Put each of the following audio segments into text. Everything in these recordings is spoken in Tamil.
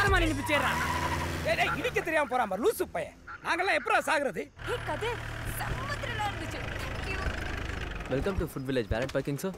ஓரமா நின்னு பிச்சேறா. டேய் இடிக்க தெரியாம போறான் பாரு லூசு பையன். நாங்கலாம் எப்பறா சாகுறது? ஏய் கதிர் சம்மத்திரலா இருந்துச்சு. Thank you. Welcome to food village. Valet parking sir.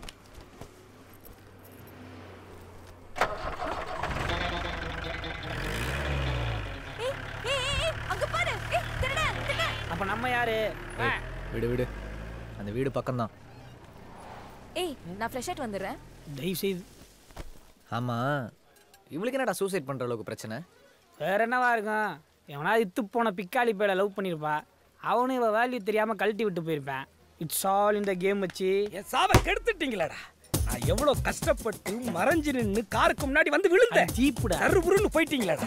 ஏய் அங்க பாரு. ஏய் திருடா. அப்ப நம்ம யாரு? விடு அந்த வீடு பக்கம் தான். ஏய் நான் ஃப்ரெஷ் ஆயிட்டு வந்துறேன். தயவு செய்து. ஆமா இவளுக்கு என்னடா சூசைட் பண்ற அளவுக்கு பிரச்சனை? வேற என்னவா இருக்கும்? எவனா இத்து போன பிக்காளி பேல லவ் பண்ணிருப்பா. அவனும் இவ வேல்யூ தெரியாம கழட்டி விட்டு போயிருப்பான். இட்ஸ் ஆல் இந்த கேம் வச்சு என் சாவை கெடுத்துட்டீங்களடா. நான் எவ்வளவு கஷ்டப்பட்டு மறைஞ்சு நின்னு காருக்கு முன்னாடி வந்து விழுந்தேன். ஜீப்புடா கருபுருன்னு போயிட்டீங்களடா.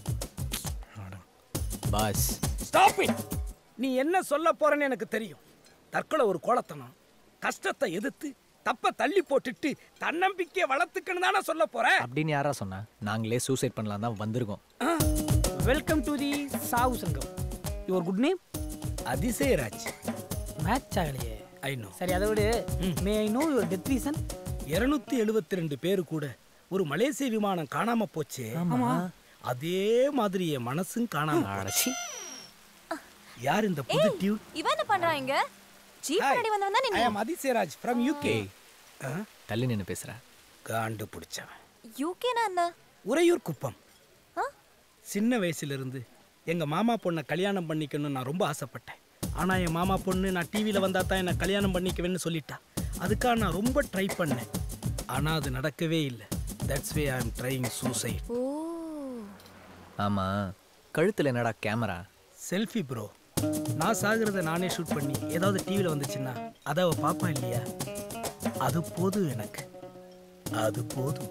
Boss stop it. நீ என்ன சொல்ல போறன்னு எனக்கு தெரியும். தற்கொலை ஒரு கோலத்தனம். கஷ்டத்தை எதிர்த்து தப்ப தள்ளி போட்டுட்டு தன்னம்பிக்கையை வளர்த்துக்கணும் தானே சொல்ல போறேன். அப்படின்னு யாரா சொன்னா? நாங்களே சூசைட் பண்ணலாம் தான் வந்திருக்கோம். வெல்கம் டு தி சாவு சங்கம். Your good name? Athisayaraj. Match ஆகலையே. I know. சரி அதை விடு. May I know your death reason? 272 பேரு கூட ஒரு மலேசிய விமானம் காணாம போச்சு. ஆமா அதே மாதிரி என் மனசும் காணாம ஆச்சு. யார் இந்த புது டியூட்? இவன் என்ன பண்றான் இங்க? ஜீப் முன்னாடி வந்தவன் தானே நீ? ஐ அம் அதிசயராஜ் from UK. தள்ளி நின்னு பேசுற. காண்டு பிடிச்சவன். UK னா என்ன? உறையூர் குப்பம். சின்ன வயசுல இருந்து எங்க மாமா பொண்ணை கல்யாணம் பண்ணிக்கணும்னு நான் ரொம்ப ஆசைப்பட்டேன். ஆனா என் மாமா பொண்ணு நான் டிவியில வந்தா தான் என்ன கல்யாணம் பண்ணிக்குவேன்னு சொல்லிட்டா. அதுக்காக நான் ரொம்ப ட்ரை பண்ணேன். ஆனா அது நடக்கவே இல்லை. That's way I am trying suicide. ஓ ஆமா கழுத்துல என்னடா கேமரா? Selfie bro. நான் சாகிறத நானே ஷூட் பண்ணி ஏதாவது டிவியில் வந்துச்சுன்னா அதை அவள் பாப்பா இல்லையா? அது போதும் எனக்கு. அது போதும்.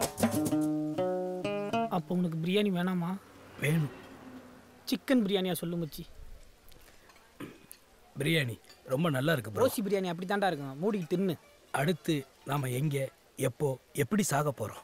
அப்போ உனக்கு பிரியாணி வேணாமா? வேணும். சிக்கன் பிரியாணியா சொல்லு மச்சி. பிரியாணி ரொம்ப நல்லா இருக்கு ப்ரோ. ரோசி பிரியாணி அப்படி தாண்டா இருக்கும். மூடி தின்னு. அடுத்து நாம எங்கே எப்போ எப்படி சாக போகிறோம்?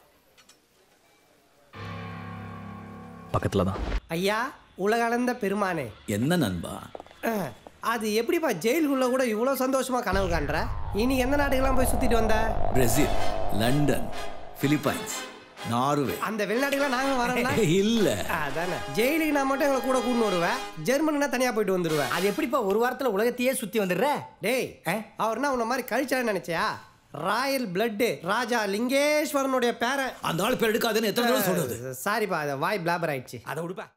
பக்கத்துல தான். ஐயா உலகளந்த பெருமானே. என்ன நண்பா? அது எப்படிப்பா ஜெயிலுக்குள்ள கூட இவ்வளோ சந்தோஷமா கனவு காண்ற? இனி எந்த நாட்டுக்கெல்லாம் போய் சுத்திட்டு வந்த? Brazil, London, Philippines, Norway. அந்த வெளிநாட்டுக்கெல்லாம் நாங்க வரோம்ல. இல்ல அதானே. ஜெயிலுக்கு நான் மட்டும் எங்களை கூட கூட்டு வருவேன். ஜெர்மனினா தனியா போயிட்டு வந்துடுவேன். அது எப்படிப்பா ஒரு வாரத்துல உலகத்தையே சுத்தி வந்துடுற? டேய் அவர்னா உன்ன மாதிரி கழிச்சான்னு நினைச்சியா? ராயல் பிளட் ராஜா லிங்கேஸ்வரனுடைய பேரன். அந்த ஆள் பேர் எடுக்காதுன்னு எத்தனை தடவை சொல்றது? சாரிப்பா வாய் பிளாபர் ஆயிடுச்சு. அதை விடுப்பா.